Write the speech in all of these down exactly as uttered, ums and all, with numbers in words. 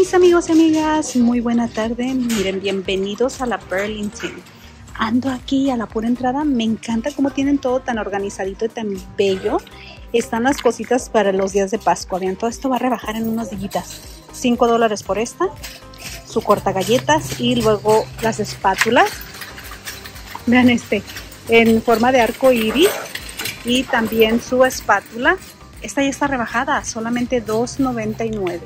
mis amigos y amigas, muy buena tarde. Miren, bienvenidos a la Burlington. Ando aquí a la pura entrada. Me encanta cómo tienen todo tan organizadito y tan bello. Están las cositas para los días de Pascua. Vean, todo esto va a rebajar en unas dillitas. cinco dólares por esta. Su corta galletas y luego las espátulas. Vean este, en forma de arco iris. Y también su espátula. Esta ya está rebajada, solamente dos noventa y nueve.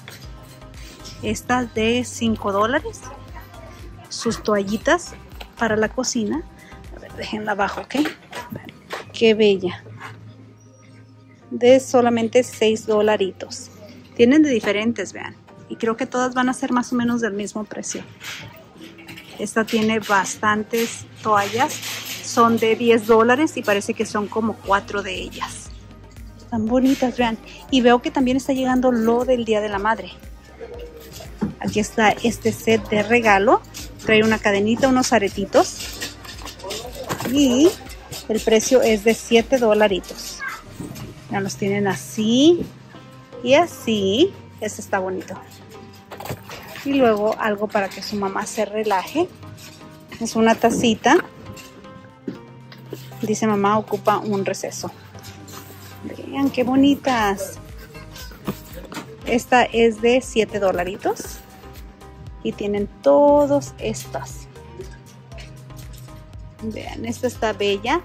Esta de cinco dólares. Sus toallitas para la cocina. A ver, déjenla abajo, ¿ok? Qué bella. De solamente seis dolaritos. Tienen de diferentes, vean. Y creo que todas van a ser más o menos del mismo precio. Esta tiene bastantes toallas. Son de diez dólares y parece que son como cuatro de ellas. Están bonitas, vean. Y veo que también está llegando lo del Día de la Madre. Aquí está este set de regalo. Trae una cadenita, unos aretitos. Y el precio es de siete dolaritos. Ya los tienen así y así. Este está bonito. Y luego algo para que su mamá se relaje. Es una tacita. Dice mamá ocupa un receso. Vean qué bonitas. Esta es de siete dolaritos. Y tienen todas estas. Vean, esta está bella.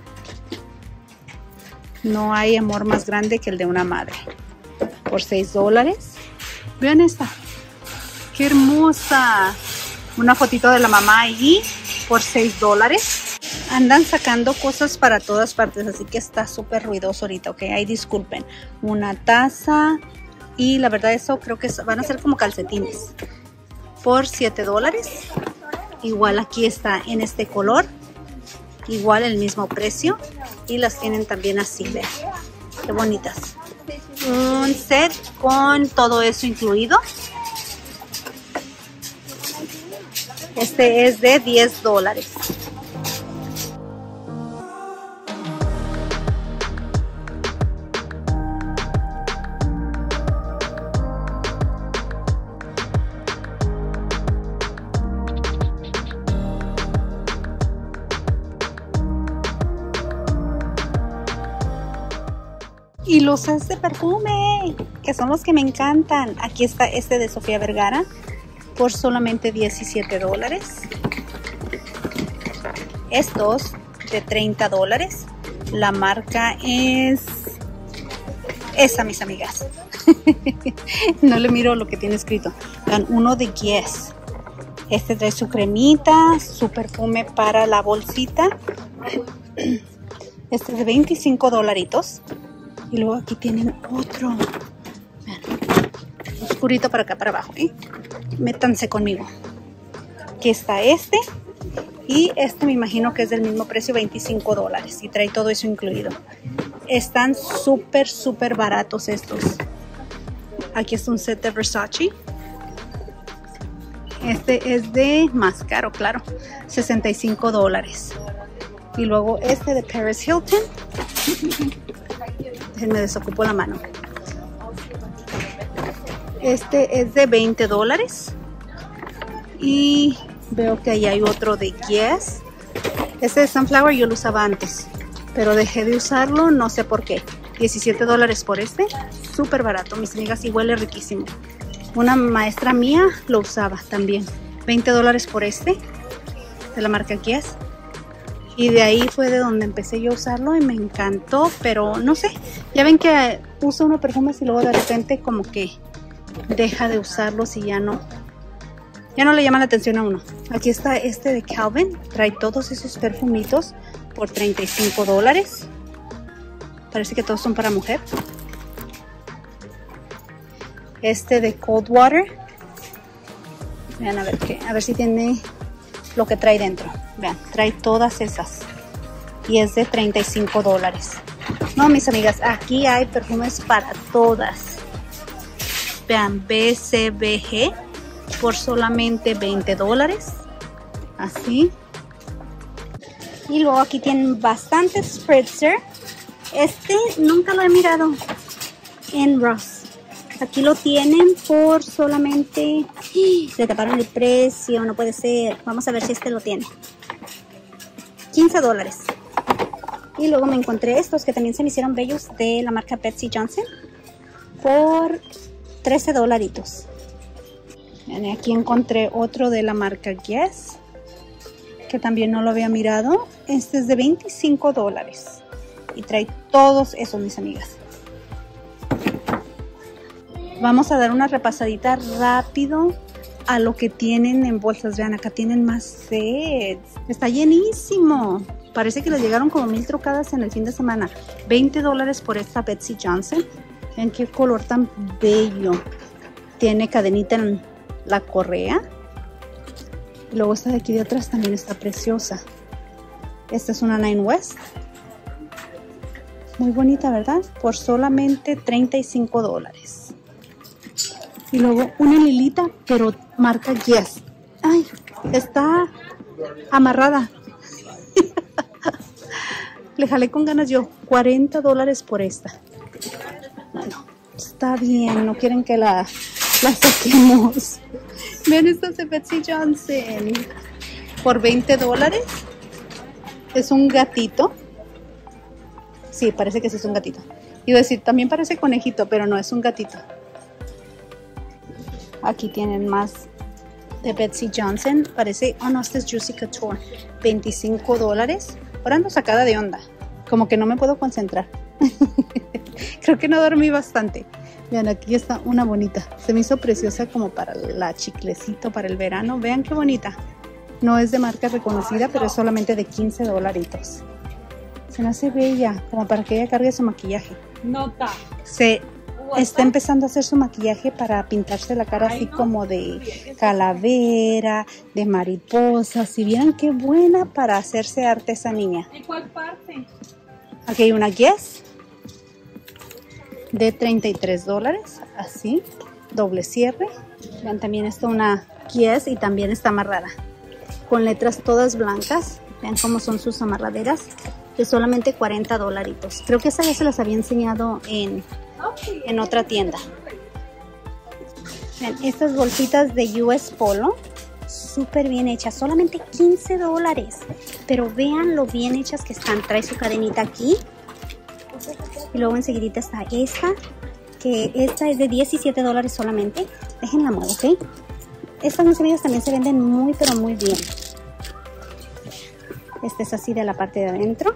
No hay amor más grande que el de una madre. Por seis dólares. Vean esta. ¡Qué hermosa! Una fotito de la mamá allí por seis dólares. Andan sacando cosas para todas partes, así que está súper ruidoso ahorita, ok. Ahí disculpen. Una taza. Y la verdad eso creo que van a ser como calcetines. Por siete dólares. Igual aquí está en este color. Igual el mismo precio. Y las tienen también así, vean. Qué bonitas. Un set con todo eso incluido. Este es de diez dólares. Y los sets de perfume, que son los que me encantan. Aquí está este de Sofía Vergara por solamente diecisiete dólares. Estos de treinta dólares. La marca es esa, mis amigas. No le miro lo que tiene escrito. Dan uno de Guess. Este trae su cremita, su perfume para la bolsita. Este es de veinticinco dolaritos. Y luego aquí tienen otro. Vean, oscurito para acá, para abajo, ¿eh? Métanse conmigo. Aquí está este. Y este me imagino que es del mismo precio, veinticinco dólares. Y trae todo eso incluido. Están súper, súper baratos estos. Aquí está un set de Versace. Este es de más caro, claro. sesenta y cinco dólares. Y luego este de Paris Hilton. Me desocupo la mano. Este es de veinte dólares. Y veo que ahí hay otro de Guess. Este de Sunflower yo lo usaba antes, pero dejé de usarlo, no sé por qué. diecisiete dólares por este. Súper barato, mis amigas, y huele riquísimo. Una maestra mía lo usaba también. veinte dólares por este. De la marca Guess. Y de ahí fue de donde empecé yo a usarlo y me encantó, pero no sé. Ya ven que usa uno perfumes y luego de repente como que deja de usarlos y ya no. Ya no le llama la atención a uno. Aquí está este de Calvin. Trae todos esos perfumitos por treinta y cinco dólares. Parece que todos son para mujer. Este de Cold Water. Vean a ver qué, a ver si tiene lo que trae dentro. Vean, trae todas esas. Y es de treinta y cinco dólares. No, mis amigas, aquí hay perfumes para todas. Vean, B C B G por solamente veinte dólares. Así. Y luego aquí tienen bastante spritzer. Este nunca lo he mirado en Ross. Aquí lo tienen por solamente... Le taparon el precio, no puede ser. Vamos a ver si este lo tiene. quince dólares. Y luego me encontré estos que también se me hicieron bellos de la marca Betsey Johnson por trece dolaritos. Y aquí encontré otro de la marca Guess, que también no lo había mirado. Este es de veinticinco dólares y trae todos esos, mis amigas. Vamos a dar una repasadita rápido a lo que tienen en bolsas. Vean, acá tienen más sets. Está llenísimo. Parece que les llegaron como mil trocadas en el fin de semana. veinte dólares por esta Betsey Johnson. Vean qué color tan bello. Tiene cadenita en la correa. Y luego esta de aquí de atrás también está preciosa. Esta es una Nine West. Muy bonita, ¿verdad? Por solamente treinta y cinco dólares. Y luego una lilita, pero marca Guess. Ay, está amarrada. Le jalé con ganas yo. cuarenta dólares por esta. Bueno, está bien. No quieren que la, la saquemos. Vean estas de Betsey Johnson. Por veinte dólares. Es un gatito. Sí, parece que sí es un gatito. Iba a decir, también parece conejito, pero no, es un gatito. Aquí tienen más de Betsey Johnson. Parece, oh no, este es Juicy Couture. veinticinco dólares. Ahora ando sacada de onda. Como que no me puedo concentrar. Creo que no dormí bastante. Vean, aquí está una bonita. Se me hizo preciosa como para la chiclecito, para el verano. Vean qué bonita. No es de marca reconocida, pero es solamente de quince dolaritos. Se me hace bella, como para que ella cargue su maquillaje. Nota. Se está empezando a hacer su maquillaje para pintarse la cara así como de calavera, de mariposa. Si vieran qué buena para hacerse arte esa niña. ¿En cuál parte? Aquí hay una Guess de treinta y tres dólares, así, doble cierre. Vean, también está una Guess y también está amarrada, con letras todas blancas. Vean cómo son sus amarraderas, de solamente cuarenta dolaritos. Creo que esa ya se las había enseñado en, en otra tienda. Vean, estas bolsitas de U S Polo, súper bien hechas, solamente quince dólares. Pero vean lo bien hechas que están. Trae su cadenita aquí. Y luego enseguidita está esta, que esta es de diecisiete dólares solamente. Déjenla mover, ¿ok? Estas, mis amigas, también se venden muy, pero muy bien. Este es así de la parte de adentro.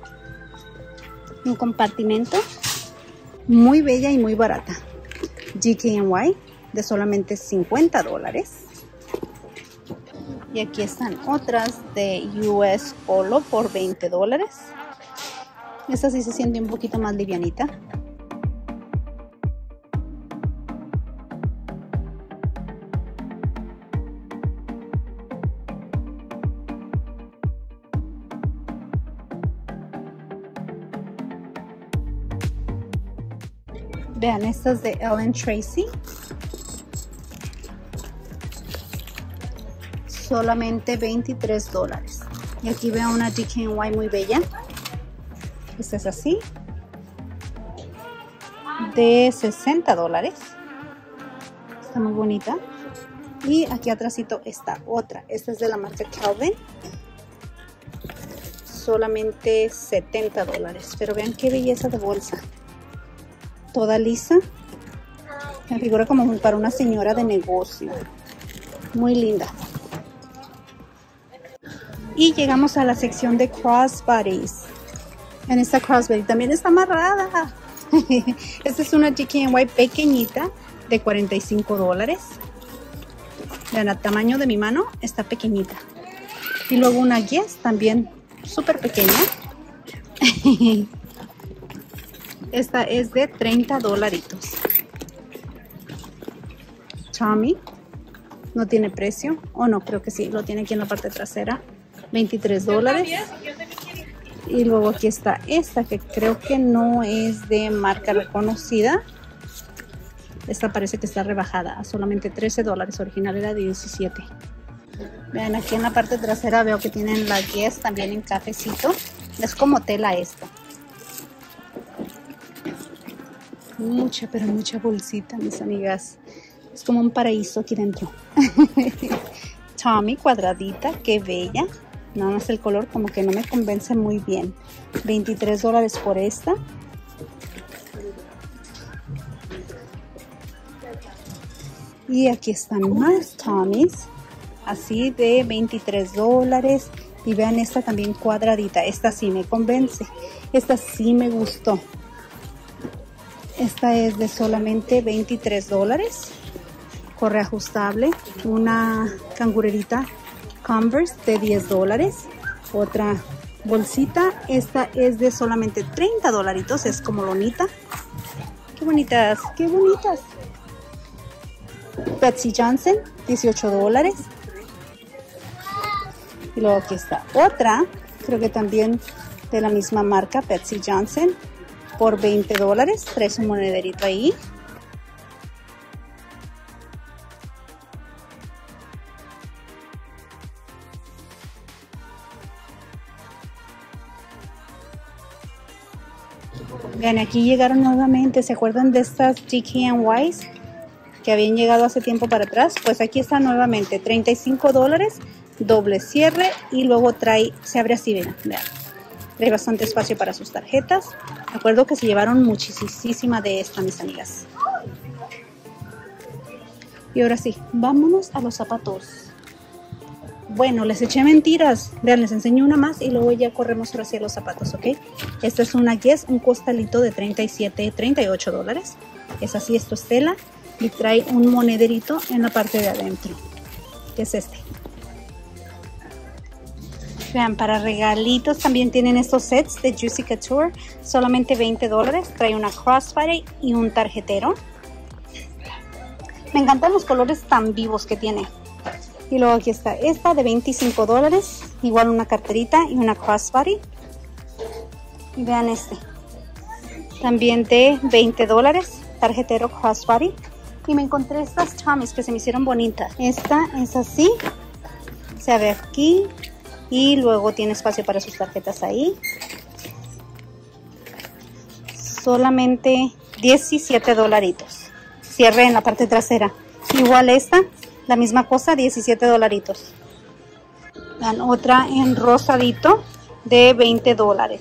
Un compartimento. Muy bella y muy barata. G K N Y de solamente cincuenta dólares. Y aquí están otras de U S Polo por veinte dólares. Esta sí se siente un poquito más livianita. Vean, estas de Ellen Tracy. Solamente veintitrés dólares. Y aquí veo una G K N Y muy bella. Esta es así. De sesenta dólares. Está muy bonita. Y aquí atrásito está otra. Esta es de la marca Calvin. Solamente setenta dólares. Pero vean qué belleza de bolsa. Toda lisa. Me figura como para una señora de negocio. Muy linda. Y llegamos a la sección de crossbodies. En esta crossbody también está amarrada. Esta es una G K N Y pequeñita de cuarenta y cinco dólares. Vean, el tamaño de mi mano está pequeñita. Y luego una Guess también súper pequeña. Esta es de treinta dolaritos. Tommy. No tiene precio. O oh, no, creo que sí. Lo tiene aquí en la parte trasera. veintitrés dólares. Y luego aquí está esta, que creo que no es de marca reconocida. Esta parece que está rebajada a solamente trece dólares. Original era de diecisiete. Vean, aquí en la parte trasera veo que tienen la Guess también en cafecito. Es como tela esto. mucha, pero mucha bolsita, mis amigas. Es como un paraíso aquí dentro. Tommy, cuadradita, qué bella. Nada más el color como que no me convence muy bien. veintitrés dólares por esta. Y aquí están más Tommys. Así de veintitrés dólares. Y vean esta también cuadradita. Esta sí me convence. Esta sí me gustó. Esta es de solamente veintitrés dólares. Corre ajustable. Una cangurerita Converse de diez dólares. Otra bolsita. Esta es de solamente treinta dolaritos. Es como lonita. Qué bonitas. Qué bonitas. Betsy Johnson. dieciocho dólares. Y luego aquí está otra. Creo que también de la misma marca. Betsy Johnson. Por veinte dólares. Trae un monederito ahí. Vean, aquí llegaron nuevamente. ¿Se acuerdan de estas G K and Wise que habían llegado hace tiempo para atrás? Pues aquí está nuevamente. treinta y cinco dólares. Doble cierre. Y luego trae, se abre así, vean. Vean. Trae bastante espacio para sus tarjetas. Recuerdo que se llevaron muchísima de esta, mis amigas. Y ahora sí, vámonos a los zapatos. Bueno, les eché mentiras. Vean, les enseño una más y luego ya corremos ahora hacia los zapatos, ¿ok? Esta es una Guess, un costalito de treinta y siete, treinta y ocho dólares. Es así, esto es tela. Y trae un monederito en la parte de adentro. Que es este. Vean, para regalitos también tienen estos sets de Juicy Couture. Solamente veinte dólares. Trae una crossbody y un tarjetero. Me encantan los colores tan vivos que tiene. Y luego aquí está esta de veinticinco dólares. Igual una carterita y una crossbody. Y vean este. También de veinte dólares. Tarjetero crossbody. Y me encontré estas Tommys que se me hicieron bonitas. Esta es así. Se abre aquí. Y luego tiene espacio para sus tarjetas ahí. Solamente diecisiete dolaritos. Cierre en la parte trasera. Igual esta, la misma cosa, diecisiete dolaritos. Dan otra en rosadito de veinte dólares.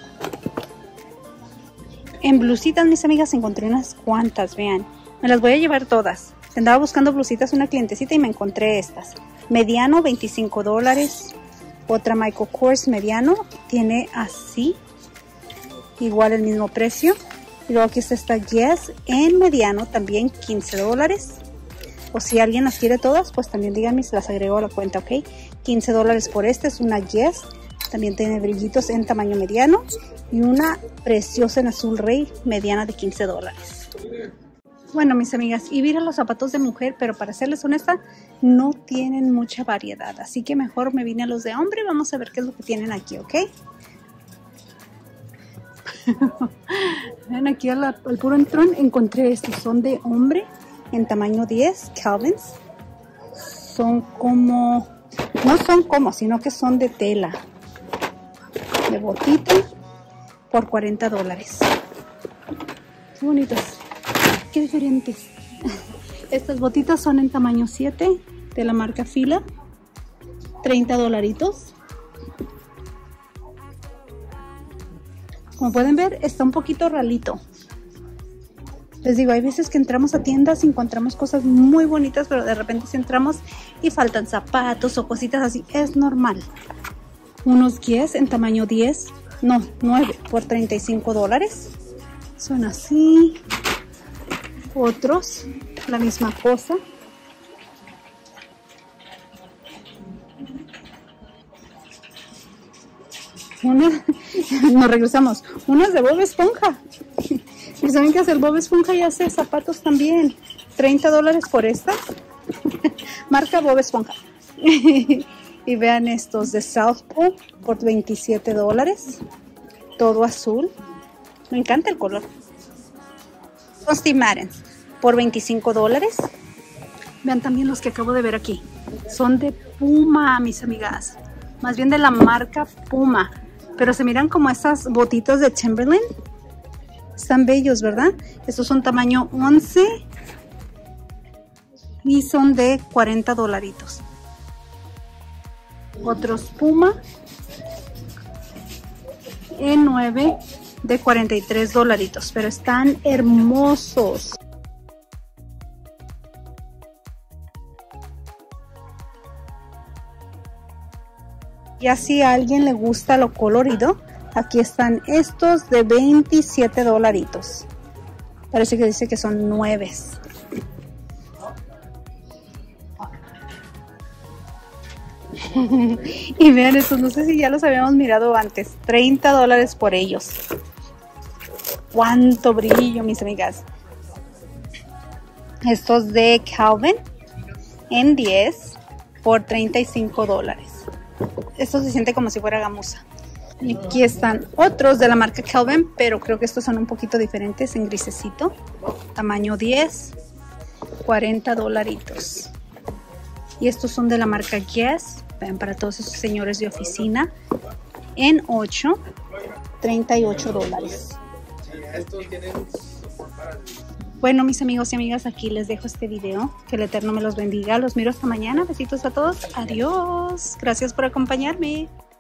En blusitas, mis amigas, encontré unas cuantas, vean. Me las voy a llevar todas. Andaba buscando blusitas una clientecita y me encontré estas. Mediano, veinticinco dólares. Otra Michael Kors mediano. Tiene así. Igual el mismo precio. Y luego aquí está esta Guess en mediano. También quince dólares. O si alguien las quiere todas, pues también díganme, se las agrego a la cuenta, ¿ok? quince dólares por esta. Es una Guess. También tiene brillitos en tamaño mediano. Y una preciosa en azul rey mediana de quince dólares. Bueno, mis amigas, y miren los zapatos de mujer, pero para serles honesta, no tienen mucha variedad. Así que mejor me vine a los de hombre. Vamos a ver qué es lo que tienen aquí, ¿ok? Ven aquí al, al puro entrón, encontré estos. Son de hombre en tamaño diez, Calvins. Son como, no son como, sino que son de tela. De botita por cuarenta dólares. Qué bonitos. Qué diferentes. Estas botitas son en tamaño siete de la marca Fila. treinta dolaritos. Como pueden ver, está un poquito ralito. Les digo, hay veces que entramos a tiendas y encontramos cosas muy bonitas, pero de repente si entramos y faltan zapatos o cositas así, es normal. Unos Guess en tamaño diez, no, nueve por treinta y cinco dólares. Son así. Otros, la misma cosa. Una, nos regresamos. Unas de Bob Esponja. ¿Y saben que hacer Bob Esponja y hace zapatos también? treinta dólares por esta. Marca Bob Esponja. Y vean estos de Southpaw por veintisiete dólares. Todo azul. Me encanta el color. Son Steve Maddens por veinticinco dólares. Vean también los que acabo de ver aquí. Son de Puma, mis amigas. Más bien de la marca Puma. Pero se miran como esas botitas de Timberland. Están bellos, ¿verdad? Estos son tamaño once y son de cuarenta dolaritos. Otros Puma en nueve de cuarenta y tres dolaritos, pero están hermosos. Y así a alguien le gusta lo colorido, aquí están estos de veintisiete dolaritos. Parece que dice que son nueves. Y vean estos, no sé si ya los habíamos mirado antes. treinta dólares por ellos. Cuánto brillo, mis amigas. Estos de Calvin en diez por treinta y cinco dólares. Esto se siente como si fuera gamuza. Y aquí están otros de la marca Calvin, pero creo que estos son un poquito diferentes, en grisecito. Tamaño diez, cuarenta dolaritos. Y estos son de la marca Guess. Vean, para todos esos señores de oficina. En ocho, treinta y ocho dólares. Bueno, mis amigos y amigas, aquí les dejo este video. Que el Eterno me los bendiga. Los miro hasta mañana. Besitos a todos. Adiós. Gracias por acompañarme.